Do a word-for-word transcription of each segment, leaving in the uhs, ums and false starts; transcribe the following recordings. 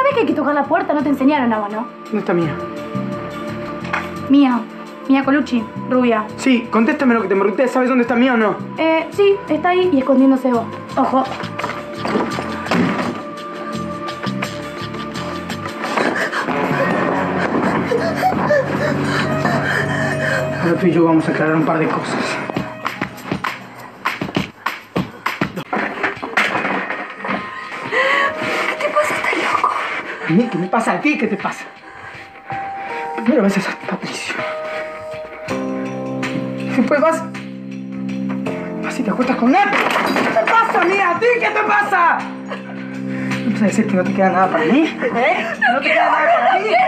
sabés que hay que tocar la puerta? No te enseñaron a vos, ¿no? ¿Dónde está Mía? Mía. Mía Colucci, rubia. Sí, contéstame lo que te pregunté. ¿Sabes dónde está Mía o no? Eh, sí, está ahí y escondiéndose vos. Ojo. Ahora tú y yo vamos a aclarar un par de cosas. ¿Qué te pasa? ¿Estás loco? ¿A mí? ¿Qué me pasa a ti? ¿Qué te pasa? Primero besas a Patricio. Después vas... vas y te acuestas con Nat. ¿Qué te pasa, Mía? ¿A ti qué te pasa? ¿No vas a decir que no te queda nada para mí? ¿Eh? ¿No, no te queda nada para mí?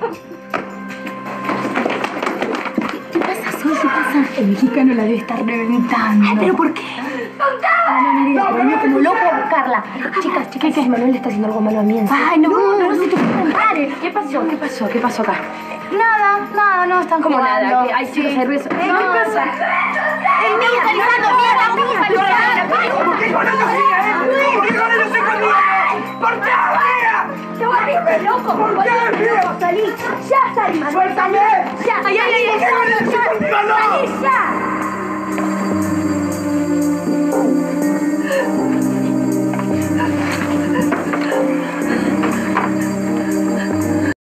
¿Qué pasa, Sol? ¿Qué pasa? El mexicano la debe estar reventando. Ay, ¿pero por qué? ¡Contá! No, no, no, no, como loco a buscarla. Chicas, chicas, que Manuel le está haciendo algo malo a mí. Ay, no, no, no, no se te puede contar. ¿Qué pasó? ¿Qué pasó? ¿Qué pasó acá? Nada, nada, no, están como jugando. nada, que hay chicos cervezas. ¿Qué pasa? ¡El mío calizando! ¡Mía, mía, calizando! ¿Por qué con ellos sigue él? ¿Por qué con ellos sigue conmigo? ¿Por qué, Mía? ¡Te volviste loco! ¿Por qué, Mía? ¡Salí! ¡Ya salí, Manuel! ¡Suéltame! ¡Ya! ¡Ay, ay, ay! ¿Por qué con ellos sigue conmigo, no? ¡Salí ya!